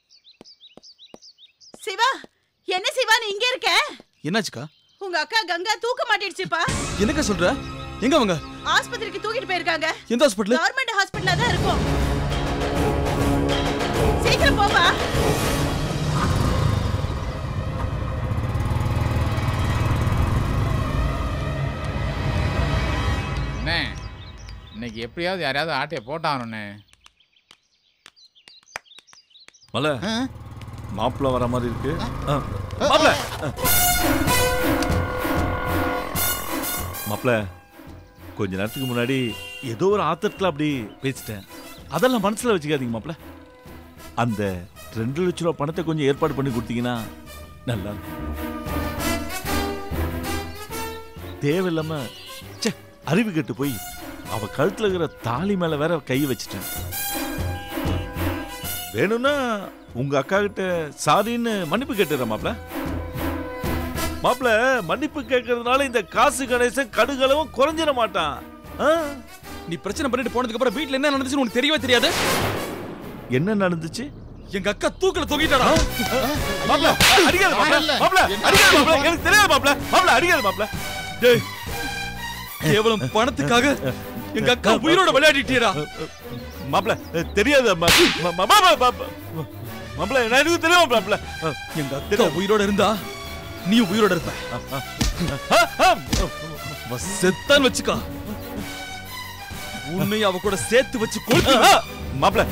சிவா, என்ன சிவா நீ இங்க இருக்க? என்னாச்சுக்கா? உங்க அக்கா கங்கா தூக்க மாட்டிடுச்சுப்பா. என்னக்கா சொல்ற? எங்க அவங்க? ஆஸ்பத்திரிக்கு தூக்கிட்டு போயிருக்காங்க. எந்த ஹாஸ்பிடல்? கவர்மெண்ட் ஹாஸ்பிடல்ல தான் இருக்கும். சீக்கிரம் போப்பா. அண்ணே, இன்னைக்கு எப்படியாவது யாரையாவது ஆட்டையை போட்டாங்கண்ணே. மலை மாப்பிள்ள வர மாதிரி இருக்கு. மாப்பிள்ள கொஞ்ச நேரத்துக்கு முன்னாடி ஏதோ ஒரு ஆத்திரத்தில் அப்படி பேசிட்டேன். அதெல்லாம் மனசுல வச்சுக்காதீங்க மாப்பிள்ள. அந்த 2 லட்சம் ரூபா பணத்தை கொஞ்சம் ஏற்பாடு பண்ணி கொடுத்தீங்கன்னா நல்லா தேவையில்லாம அறிவு கெட்டு போய் அவ கழுத்துல இருக்கிற தாலி மேல வேற கை வச்சுட்டேன். வேணும்னா உங்க அக்கா கிட்ட சாரின்னு மன்னிப்பு கேட்டுற மாப்ள. மாப்ள மன்னிப்பு கேட்கறதுனால இந்த காசு கணேசன் கடுகளவும் குறைஞ்சிட மாட்டான். நீ பிரச்சனை பண்ணிட்டு போனதுக்கு அப்புறம் வீட்ல என்ன நடந்துச்சுன்னு உனக்கு தெரியவே தெரியாது. என்ன நடந்துச்சு? எங்க அக்கா தூக்கல தொங்கிட்டாடா. மாப்ள அடிக்காத மாப்ள. மாப்ள அடிக்காத மாப்ள. எனக்கு தெரியாது மாப்ள. மாப்ள அடிக்காத மாப்ள. டேய், கேவலம் பணத்துக்காக எங்க அக்கா உயிரோட விளையாடிட்டீரா? மாப்ள தெரியாது மாப்ள. எனக்கு தெரியும் மாப்ள. எங்க அக்கா உயிரோட இருந்தா நீ உயிரோட இருப்ப. செத்தான் வச்சுக்கா, உன்னை அவ கூட சேர்த்து வச்சு கொண்டு மாப்ள.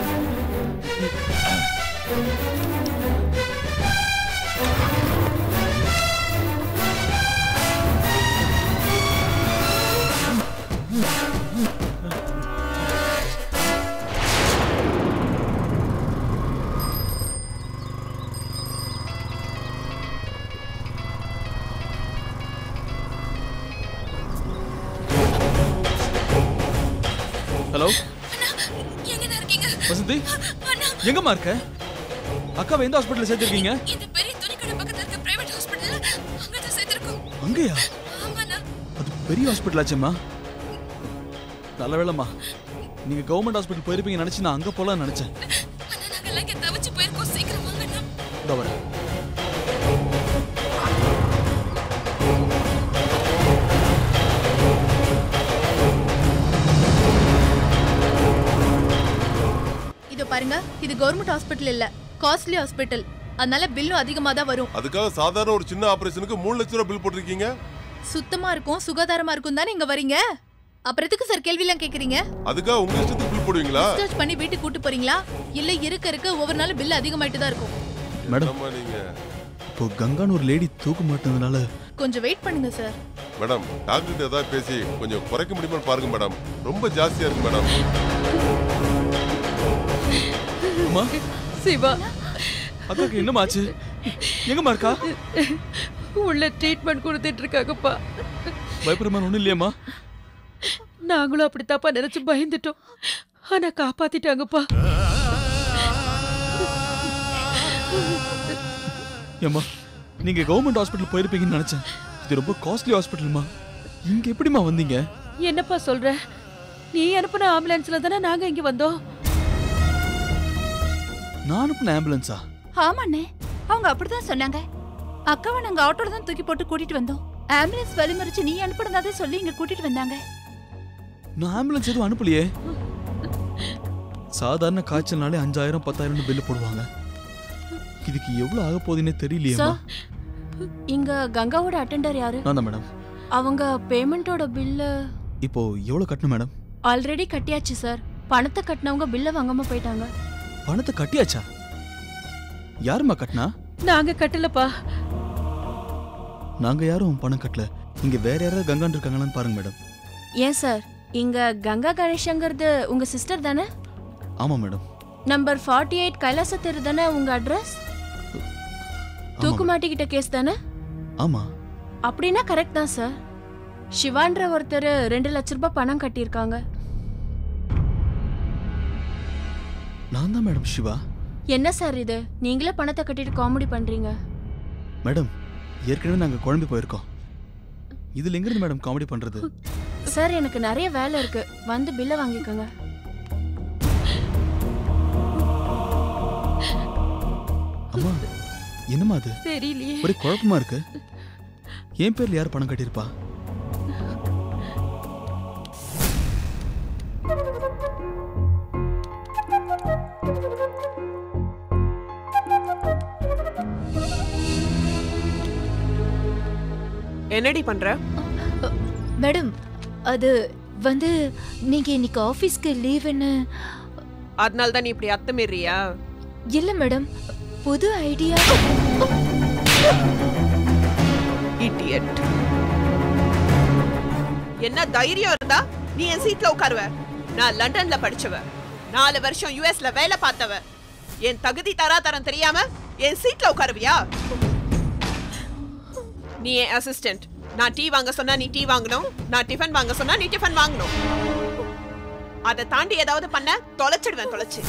ஹலோ வசந்தி, எங்கம்மா இருக்க? அக்காவை எந்த ஹாஸ்பிட்டல்ல சேர்த்திருக்கீங்க? இந்த பெரிய துணிக்கடை பக்கத்துல இருக்க பிரைவேட் ஹாஸ்பிடல்ல அங்க தான் சேர்த்திருக்கோம். அங்கயா? ஆமாண்ணா. அது பெரிய ஹாஸ்பிட்டல் ஆச்சேம்மா. நல்ல வேளைம்மா நீங்க கவர்மெண்ட் ஹாஸ்பிட்டல் போயிருப்பீங்க நினைச்சு நான் அங்க போலாம் நினைச்சேன். அண்ணா நாங்க எல்லாம் இங்க தவிச்சு போயிருக்கோம். சீக்கிரம் வாங்கண்ணா. இதோ வரேன். பாருங்க, இது கவர்மெண்ட் ஹாஸ்பிடல் இல்ல, காஸ்ட்லி ஹாஸ்பிடல். அதனால பில்லும் அதிகமா தான் வரும். அதுக்காக சாதாரண ஒரு சின்ன ஆபரேஷனுக்கு 3 லட்சம் ரூபாய் பில் போட்டுருக்கீங்க. சுத்தமா இருக்கும், சுகாதாரமா இருக்கும் தானே இங்க வரீங்க. அப்புறம் எதுக்கு சார் கேள்வி எல்லாம் கேக்குறீங்க? அதுக்காக உங்க இஷ்டத்துக்கு பில் போடுவீங்களா? டிஸ்சார்ஜ் பண்ணி வீட்டுக்கு கூட்டி போறீங்களா இல்ல இருக்க ஒவ்வொரு நாள் பில் அதிகமாயிட்டு தான் இருக்கும். மேடம், இப்போ கங்கான்னு ஒரு லேடி தூக்க மாட்டதுனால கொஞ்சம் வெயிட் பண்ணுங்க சார். மேடம், டாக்டர் ஏதாவது பேசி கொஞ்சம் குறைக்க முடியுமான்னு பாருங்க மேடம். ரொம்ப ஜாஸ்தியா இருக்கு மேடம். சிவா, அக்காக்கு என்னமா ஆச்சு? எங்கம்மா இருக்கா? உள்ள ட்ரீட்மெண்ட் கொடுத்துட்டு இருக்காங்கப்பா. பயப்படுற ஒண்ணும் இல்லையம்மா? நாங்களும் அப்படித்தாப்பா நினைச்சு பயந்துட்டோம். ஆனா காப்பாத்திட்டாங்கப்பா. ஏம்மா, நீங்க கவர்மெண்ட் ஹாஸ்பிட்டல் போயிருப்பீங்கன்னு நினைச்சேன். இது ரொம்ப காஸ்ட்லி ஹாஸ்பிட்டல்மா. இங்க எப்படிமா வந்தீங்க? என்னப்பா சொல்ற? நீ அனுப்புன ஆம்புலன்ஸ்ல தானே நாங்க இங்க வந்தோம். நான் அனுப்புன ஆம்புலன்ஸா? ஆமாண்ணே, அவங்க அப்படிதான் சொன்னாங்க. அக்காவை நாங்க ஆட்டோல தான் தூக்கி போட்டு கூட்டிட்டு வந்தோம். ஆம்புலன்ஸ் வழிமறிச்சு நீ அனுப்புனதாதே சொல்லி இங்க கூட்டிட்டு வந்தாங்க. நான் ஆம்புலன்ஸ் எதுவும் அனுப்பலையே. சாதாரண காய்ச்சல்னாலே 5000 10,000 பில்லு போடுவாங்க. இதுக்கு எவ்வளவு ஆக போகுதுன்னே தெரியலையேம்மா. இங்க கங்காவோட அட்டெண்டர் யாரு? நான் தான் மேடம். அவங்க பேமெண்டோட பில்லு இப்போ எவ்வளவு கட்டணும் மேடம்? ஆல்ரெடி கட்டியாச்சு சார். பணத்தை கட்டினவங்க பில்ல வாங்காம போயிட்டாங்க. பணத்தை கட்டியாச்சா? யாருமா கட்டினா? நாங்க கட்டலப்பா. நாங்க யாரும் பணம் கட்டல. இங்க வேற யாராவது கங்கான் இருக்காங்களான்னு பாருங்க மேடம். ஏன் சார், இங்க கங்கா கணேஷ்ங்கிறது உங்க சிஸ்டர் தானே? ஆமா மேடம். நம்பர் 48 கைலாச தெரு தானே உங்க அட்ரஸ்? தூக்குமாட்டிக்கிட்ட கேஸ் தானே? ஆமா. அப்படின்னா கரெக்ட் தான் சார். சிவான்ற ஒருத்தர் 2 லட்சம் ரூபாய் பணம் கட்டியிருக்காங்க. நான் தான் மேடம் சிவா. என்ன சார் இது, நீங்களே பணத்தை கட்டிட்டு காமெடி பண்றீங்க? மேடம், ஏற்கனவே நாங்க குழம்பி போயிருக்கோம். இதுல எங்க இருந்து மேடம் காமெடி பண்றது? சார், எனக்கு நிறைய வேலை இருக்கு, வந்து பில்ல வாங்கிக்கோங்க. என்னம்மா அது தெரியலையே. ஒரே குழப்பமா இருக்கு. என் பேர்ல யார் பணம் கட்டியிருப்பா? என்னடி பண்ற? மேடம் அது வந்து நீங்க இன்னைக்கு ஆபீஸ்க்கு லீவுன்னு. அதனால தான் நீ இப்படி அத்துமீறியா? இல்ல மேடம், புது ஐடியா. இடியட். என்ன தைரியம் இருந்தா நீ என் சீட்ல உட்காருவ? நான் லண்டன்ல படிச்சவ, 4 வருஷம் யுஎஸ்ல வேலை பார்த்தவ. என் தகுதி தராதரம் தெரியாம என் சீட்ல உட்காருவியா? நீ என் அசிஸ்டன்ட். நான் டீ வாங்க சொன்னா நீ டீ வாங்கணும், நான் டிஃபன் வாங்க சொன்னா நீ டிஃபன் வாங்கணும். அதை தாண்டி ஏதாவது பண்ண தொலைச்சிடுவேன், தொலைச்சு.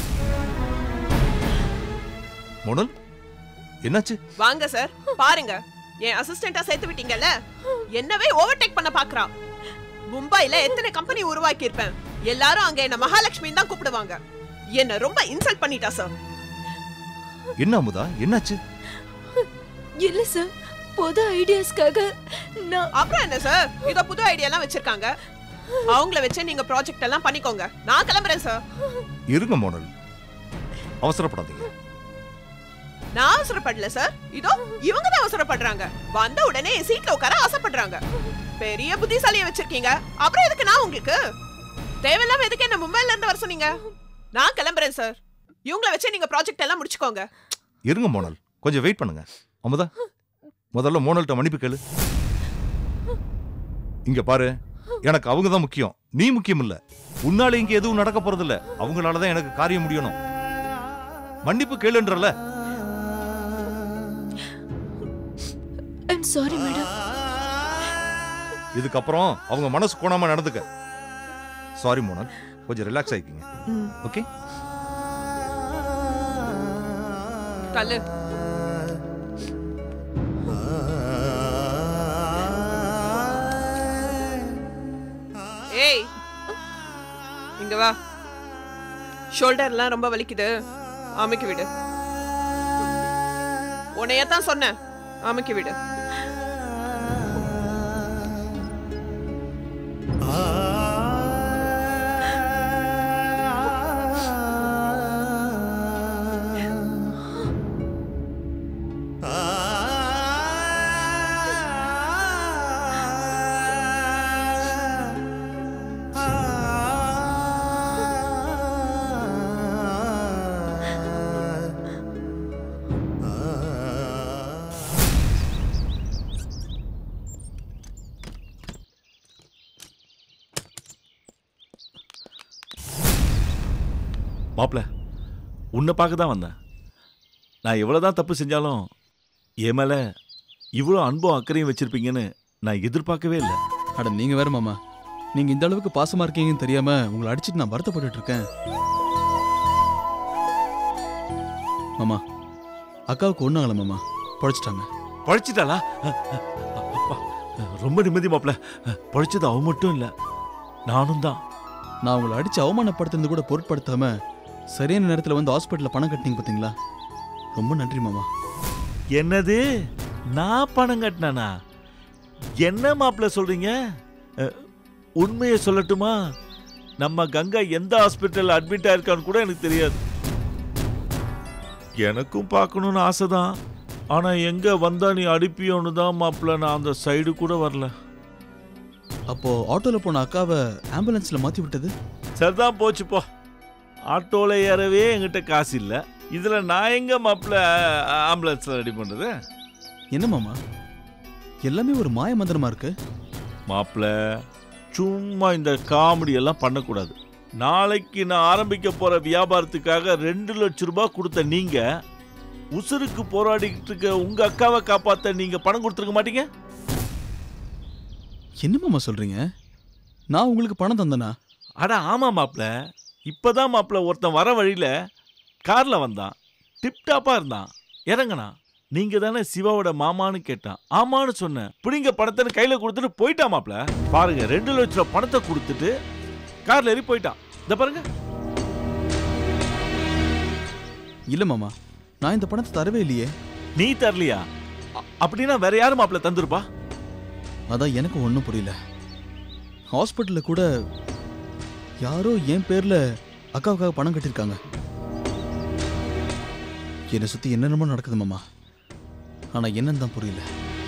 மோனல் என்னாச்சு? வாங்க சார், பாருங்க, என் அசிஸ்டண்டா சேர்த்து விட்டீங்கல்ல, என்னவே ஓவர்டேக் பண்ண பாக்குறா. மும்பைல எத்தனை கம்பெனி உருவாக்கி இருப்பேன், எல்லாரும் அங்க என்ன மகாலட்சுமி தான் கூப்பிடுவாங்க. என்ன ரொம்ப இன்சல்ட் பண்ணிட்டா சார். என்ன அமுதா, என்னாச்சு? இல்ல சார், புது ஐடியாஸ்க்காக நான். அப்புறம் என்ன சார், இதோ புது ஐடியா எல்லாம் வச்சிருக்காங்க, அவங்கள வச்சு நீங்க ப்ராஜெக்ட் எல்லாம் பண்ணிக்கோங்க. நான் கிளம்புறேன் சார். இருங்க மோனல், அவசரப்படாதீங்க. நான் அவசரப்படல சார், இதோ இவங்க தான் அவசரப்படுறாங்க. வந்த உடனே சீட்ல உட்கார ஆசைப்படுறாங்க. பெரிய புத்திசாலியை வச்சிருக்கீங்க, அப்புறம் எதுக்கு நான் உங்களுக்கு? தேவையில்லாம எதுக்கு என்ன மும்பைல இருந்து வர சொன்னீங்க? நான் கிளம்புறேன் சார். இவங்கள வச்சு நீங்க ப்ராஜெக்ட் எல்லாம் முடிச்சுக்கோங்க. இருங்க மோனல், கொஞ்சம் வெயிட் பண்ணுங்க. அமுதா, முதல்ல மோனல்ட்ட மன்னிப்பு கேளு. இங்க பாரு, எனக்கு அவங்க தான் முக்கியம், நீ முக்கியம் இல்ல. உன்னால இங்க எதுவும் நடக்க போறது இல்ல, அவங்களாலதான் எனக்கு காரியம் முடியணும். மன்னிப்பு கேளுன்றல. I'm sorry madam. இதுக்கப்புறம் அவங்க மனசு கோணாம நடந்துக்க. சாரி மோனல், கொஞ்சம் ரிலாக்ஸ் ஆயிக்கீங்க. ஓகே? தள்ளு. ஏய், இங்க வா. ஷோல்டர்லாம் ரொம்ப வலிக்குது, அமுக்கி விடு. உன்னையத்தான் சொன்னேன், அமுக்கி விடு. மாப்பிள்ள, உன்னை பார்க்க தான் வந்தேன். நான் எவ்வளோதான் தப்பு செஞ்சாலும் என் மேலே இவ்வளோ அன்பும் அக்கறையும் வச்சிருப்பீங்கன்னு நான் எதிர்பார்க்கவே இல்லை. அட நீங்க வேற மாமா, நீங்க இந்த அளவுக்கு பாசமா இருக்கீங்கன்னு தெரியாம உங்களை அடிச்சுட்டு நான் வருத்தப்பட்டு இருக்கேன். மாமா, அக்காவுக்கு ஒன்றும் ஆகல மாமா, பழிச்சிட்டாங்க. பழிச்சிட்டாளா? அப்பா, ரொம்ப நிம்மதி மாப்பிள்ள. பழிச்சது அவ மட்டும் இல்லை, நானும் தான். நான் உங்களை அடிச்சு அவமானப்படுத்துறது கூட பொருட்படுத்தாம சரியான நேரத்தில் வந்து ஹாஸ்பிட்டலில் பணம் கட்டினீங்க பார்த்தீங்களா, ரொம்ப நன்றி மாமா. என்னது, நான் பணம் கட்டினானா? என்ன மாப்பிள்ள சொல்றீங்க? உண்மையை சொல்லட்டுமா? நம்ம கங்கா எந்த ஹாஸ்பிட்டல் அட்மிட் ஆயிருக்கான்னு கூட எனக்கு தெரியாது. எனக்கும் பார்க்கணும்னு ஆசைதான், ஆனா எங்க வந்தா நீ அடிப்பியோன்னு தான் மாப்பிள்ள நான் அந்த சைடு கூட வரல. அப்போ ஆட்டோல போன அக்காவை ஆம்புலன்ஸ்ல மாத்தி விட்டது சரிதான் போச்சு போ. ஆட்டோல ஏறவே என்கிட்ட காசு இல்லை, இதுல நான் எங்க மாப்பிள்ள ஆம்புலன்ஸ்ல ரெடி பண்றது? என்ன மாமா, எல்லாமே ஒரு மாய மந்திரமா இருக்கு. மாப்பிள்ள, சும்மா இந்த காமெடி எல்லாம் பண்ணக்கூடாது. நாளைக்கு நான் ஆரம்பிக்க போற வியாபாரத்துக்காக 2 லட்சம் ரூபாய் கொடுத்த நீங்க, உசுருக்கு போராடிக்கிட்டு இருக்க உங்க அக்காவை காப்பாத்த நீங்க பணம் கொடுத்துருக்க மாட்டீங்க? என்ன மாமா சொல்றீங்க? நான் உங்களுக்கு பணம் தந்தனா? அட ஆமா மாப்பிள்ள, இப்பதான் மாப்பிள்ள ஒருத்தன் வர வழியில கார்ல வந்தான், டிப்டாப்பா இருந்தான், இறங்கனா. நீங்க தானே சிவாவோட மாமான்னு கேட்டான், ஆமான்னு சொன்னேன். பிடிங்க பணத்தை கையில கொடுத்துட்டு போயிட்டான் மாப்பிள்ள. பாருங்க, 2 லட்சம் ரூபாய் பணத்தை கொடுத்துட்டு கார்ல ஏறி போயிட்டான். இத பாருங்க. இல்ல மாமா, நான் இந்த பணத்தை தரவே இல்லையே. நீ தரலையா? அப்படின்னா வேற யாரு மாப்பிள்ள தந்துருப்பா? அதான் எனக்கு ஒன்றும் புரியல. ஹாஸ்பிட்டலில் கூட யாரோ என் பேர்ல அக்காவுக்காக பணம் கட்டியிருக்காங்க. என்னை சுற்றி என்னென்னமோ நடக்குது மாமா, ஆனால் என்னன்னு தான் புரியல.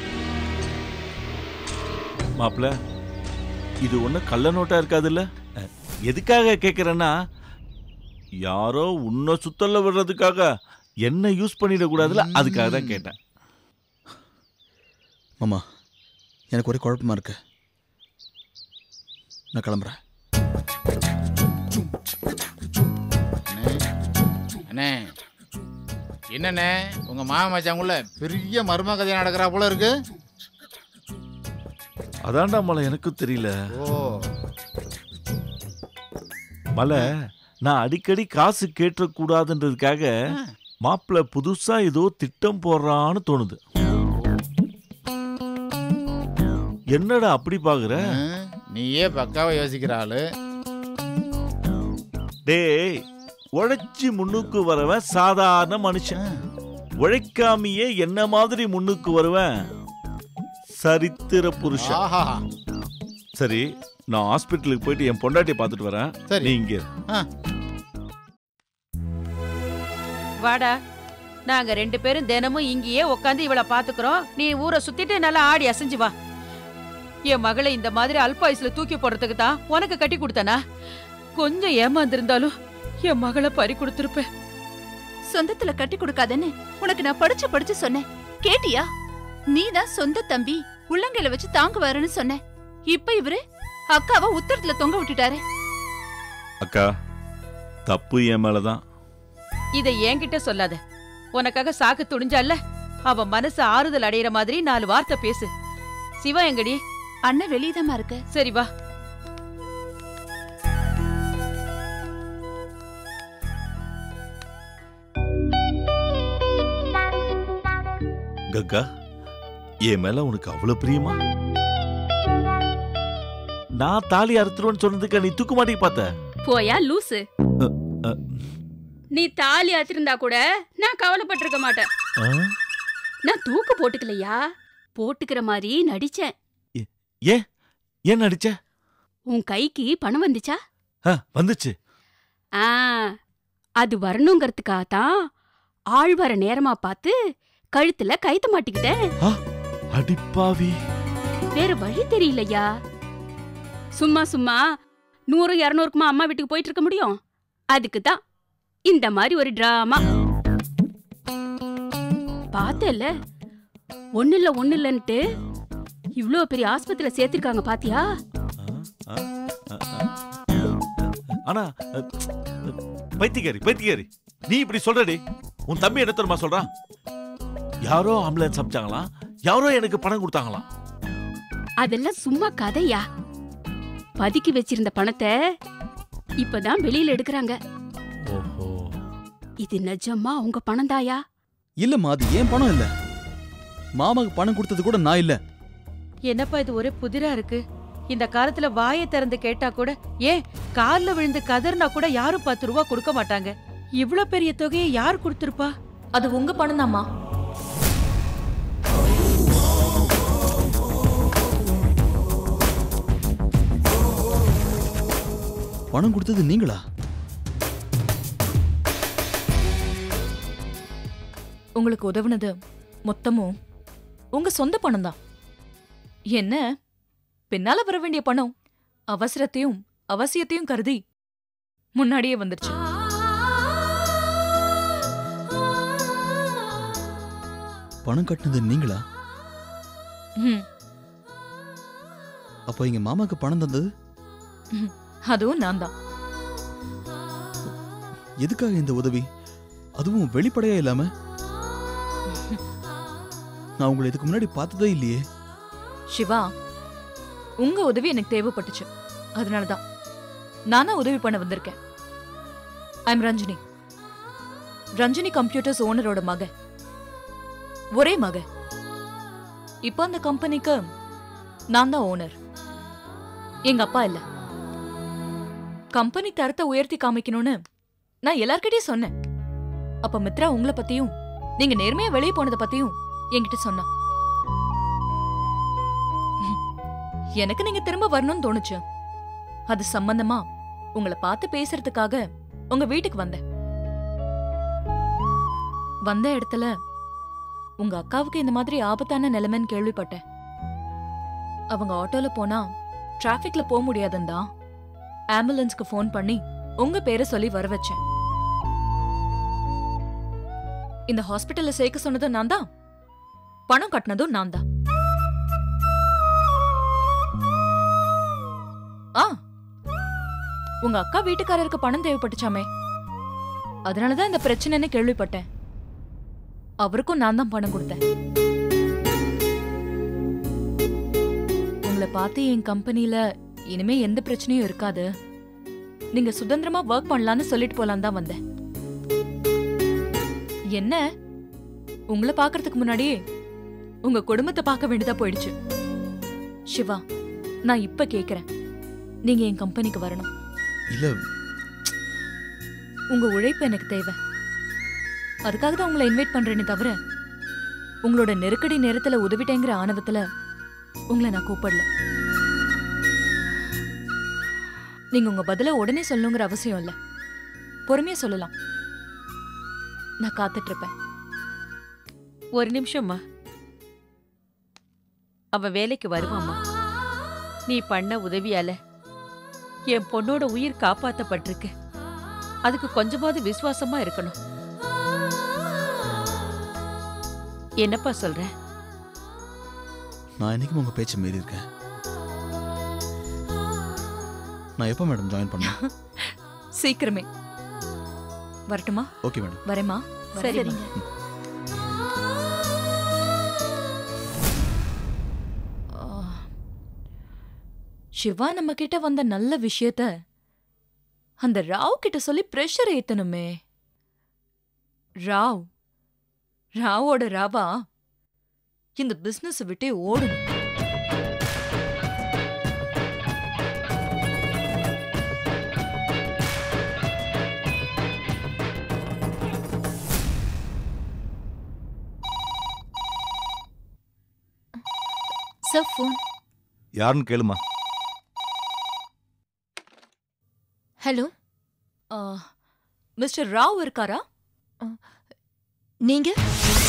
மாப்பிள்ள, இது ஒன்றும் கள்ள நோட்டா இருக்காதுல்ல? எதுக்காக கேட்குறேன்னா, யாரோ உன்னை சுத்தல்ல விடுறதுக்காக என்ன யூஸ் பண்ணிடக்கூடாதுல்ல, அதுக்காக தான் கேட்டேன். மாமா, எனக்கு ஒரே குழப்பமா இருக்கு. நான் கிளம்புறேன். அண்ணே, என்னண்ணே உங்க மாமா மச்சாங்குள்ள பெரிய மர்ம கதை நடக்கிறா போல இருக்கு. அதான்டா மலை, எனக்கும் தெரியல. ஓ மலை, நான் அடிக்கடி காசு கேட்டக்கூடாதுன்றதுக்காக மாப்பிள்ள புதுசா ஏதோ திட்டம் போடுறான்னு தோணுது. என்னடா அப்படி பாக்குற? நீயே பக்காவா யோசிக்கிற ஆளு. டேய், உழைச்சி முன்னுக்கு வரவன் சாதாரண மனுஷன். உழைக்காமையே என்ன மாதிரி முன்னுக்கு வருவேன் சரித்திர புருஷன். ஆஹா, சரி, நான் ஹாஸ்பிட்டலுக்கு போயிட்டு என் பொண்டாட்டியை பார்த்துட்டு வரேன். சரி. நீ இங்க இரு. வாடா, நாங்க 2 பேரும் தினமும் இங்கேயே உட்காந்து இவளை பாத்துக்கிறோம். நீ ஊரை சுத்திட்டு நல்லா ஆடி அசைஞ்சு வா. என் மகளை இந்த மாதிரி அல்பாயுசுல தூக்கி போடுறதுக்கு தான் உனக்கு கட்டி கொடுத்தனா? கொஞ்சம் ஏமாந்திருந்தாலும் என் மகளை பறி கொடுத்திருப்பேன். சொந்தத்துல கட்டி கொடுக்காதன்னு உனக்கு நான் படிச்சு சொன்னேன், கேட்டியா? நீதான் சொந்த தம்பி உள்ளங்கையில வச்சு தாங்குவாருன்னு சொன்ன. இப்ப இவரு அக்காவை உத்தரத்துல தொங்க விட்டுட்டாரு. அக்கா, தப்பு என் மேலதான். இதை என்கிட்ட சொல்லாத. உனக்காக சாக்கு துணிஞ்சால அவ மனசு ஆறுதல் அடையிற மாதிரி 4 வார்த்தை பேசு. சிவா எங்கடி? அண்ணன் வெளியதாமா இருக்க. சரி வா. கங்கா, என் மேல உனக்கு அவ்வளவு பிரியமா? நான் தாலி அறுத்துருவேன்னு சொன்னதுக்கு நீ தூக்கு மாட்டிக்கு பார்த்த? போயா லூசு. நீ தாலி அறுத்திருந்தா கூட நான் கவலைப்பட்டிருக்க மாட்டேன். நான் தூக்கு போட்டுக்கலையா, போட்டுக்கிற மாதிரி நடிச்சேன். ஏன் நடிச்ச? உன் கைக்கு பணம் வந்துச்சா? வந்துச்சு. அது வரணுங்கிறதுக்காகத்தான் ஆள் வர நேரமா பார்த்து கழுத்துல கைத்த மாட்டிக்கிட்டேன். அடிப்பாவி, வேற வழி தெரியலையா. சும்மா 100-200க்குமா அம்மா வீட்டுக்கு போயிட்டு இருக்க முடியும்? அதுக்குதான் இந்த மாதிரி ஒரு டிராமா. பார்த்தல, ஒண்ணு இல்லன்ட்டு இவ்ளோ பெரிய ஆஸ்பத்திரியில சேர்த்திருக்காங்க பாத்தியா? ஆனா பைத்தியக்காரி, நீ இப்படி சொல்றடி. உன் தம்பி என்ன தெரியுமா சொல்றான்? யாரோ ஆம்புலன்ஸ் அனுப்பிச்சாங்களாம், யாரோ எனக்கு பணம் கொடுத்தாங்களாம். அதெல்லாம் சும்மா கதையா? பதுக்கி வச்சிருந்த பணத்தை இப்பதான் வெளியில எடுக்கிறாங்க. இது நிஜமா உங்க பணம் தாயா? இல்லம்மா, அது ஏன் பணம் இல்ல. மாமாக்கு பணம் கொடுத்தது கூட நான் இல்ல. என்னப்பா இது ஒரே புதிரா இருக்கு. இந்த காலத்துல வாயை திறந்து கேட்டா கூட, ஏன் கால்ல விழுந்து கதர்னா கூட யாரும் 10 ரூபா கொடுக்க மாட்டாங்க. இவ்ளோ பெரிய தொகையை யார் கொடுத்திருப்பா? அது உங்க பணம் தாமா. பணம் கொடுத்தது நீங்களா? உங்களுக்கு உதவுனது மொத்தமும் உங்க சொந்த பணம் தான். என்ன, பின்னால வர வேண்டிய பணம் அவசரத்தையும் அவசியத்தையும் கருதி முன்னாடியே வந்துருச்சு. பணம் கட்டினது நீங்களா? அப்ப எங்க மாமாக்கு பணம் தந்தது அதுவும் நான் தான். எதுக்காக இந்த உதவி, அதுவும் வெளிப்படையா இல்லாம? நான் உங்களை இதுக்கு முன்னாடி பார்த்ததே இல்லையே. சிவா, உங்க உதவி எனக்கு தேவைப்பட்டுச்சு. அதனாலதான் நானா உதவி பண்ண வந்திருக்கேன். ஐம் ரஞ்சினி. ரஞ்சினி கம்ப்யூட்டர்ஸ் ஓனரோட மக, ஒரே மக. இப்ப அந்த கம்பெனிக்கு நான் தான் ஓனர். எங்க அப்பா இல்ல. கம்பெனி தரத்தை உயர்த்தி காமிக்கணும்னு நான் எல்லார்கிட்டயும் சொன்னேன். அப்ப மித்ரா உங்களை பத்தியும் நீங்க நேர்மையா வெளியே போனதை பத்தியும் என்கிட்ட சொன்னா. எனக்கு நீங்க திரும்ப வரணும்னு தோணுச்சு. அது சம்பந்தமா உங்களை பார்த்து பேசுறதுக்காக உங்க வீட்டுக்கு வந்தேன். வந்த இடத்துல உங்க அக்காவுக்கு இந்த மாதிரி ஆபத்தான நிலைமைன்னு கேள்விப்பட்டேன். அவங்க ஆட்டோல போனா டிராபிக்ல போக முடியாதுன்னு தான் ஆம்புலன்ஸ்க்கு ஃபோன் பண்ணி உங்க பேரை சொல்லி வர வச்சேன். இந்த ஹாஸ்பிட்டல்ல சேர்க்க சொன்னதும் நான் தான், பணம் கட்டினதும் நான் தான். உங்க அக்கா வீட்டுக்காரருக்கு பணம் தேவைப்பட்டுச்சாமே, அதனாலதான் இந்த பிரச்சனைன்னு கேள்விப்பட்டேன். அவருக்கும் நான் தான் பணம் கொடுத்தேன். உங்களை பார்த்து என் கம்பெனில இனிமே எந்த பிரச்சனையும் இருக்காது, நீங்க சுதந்திரமா ஒர்க் பண்ணலான்னு சொல்லிட்டு போலாம் தான் வந்தேன். என்ன உங்களை பாக்குறதுக்கு முன்னாடியே உங்க குடும்பத்தை பார்க்க வேண்டியதா போயிடுச்சு. சிவா, நான் இப்ப கேக்குறேன், நீங்க என் கம்பெனிக்கு வரணும். இல்ல, உங்க உழைப்பு எனக்கு தேவை. அதுக்காக தான் உங்களை இன்வைட் பண்றேனே தவிர உங்களோட நெருக்கடி நேரத்துல உதவிட்டேங்கிற ஆணவத்துல உங்களை நான் கூப்பிடல. நீங்க உங்க பதில உடனே சொல்லணுங்கிற அவசியம் இல்ல, பொறுமையா சொல்லலாம். நான் காத்துட்டு இருப்பேன். ஒரு நிமிஷம்மா, அவன் வேலைக்கு வருவாம்மா. நீ பண்ண உதவியால என் பொண்ணோட உயிர் காப்பாத்தப்பட்டிருக்கு. அதுக்கு கொஞ்சமாவது விசுவாசமா இருக்கணும். என்னப்பா சொல்ற? நான் என்னைக்கும் உங்க பேச்சு மீறி இருக்கேன். நான் எப்போ மேடம் ஜாயின் பண்ணேன்? சீக்கிரமே வரட்டுமா? Okay madam. வரேம்மா. சரிங்க. சிவா நம்ம கிட்ட வந்த நல்ல விஷயத்த அந்த ராவ் கிட்ட சொல்லி பிரஷர் ஏத்தணுமே. ராவோட ராவா இந்த பிசினஸ் விட்டே ஓடணும். Sir phone. யாருன்னு கேளுமா. ஹலோ, மிஸ்டர் ராவ் இருக்காரா? நீங்க